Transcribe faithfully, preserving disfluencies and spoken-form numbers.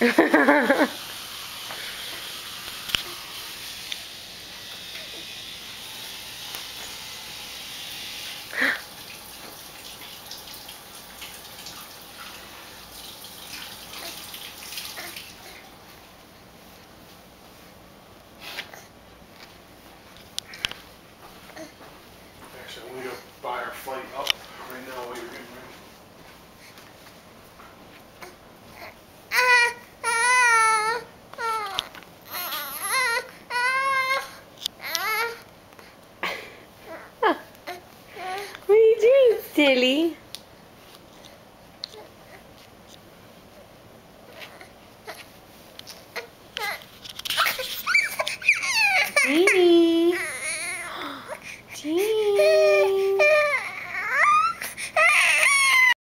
Actually, I'm going to go buy our flight up right now while you're getting What are you doing, silly?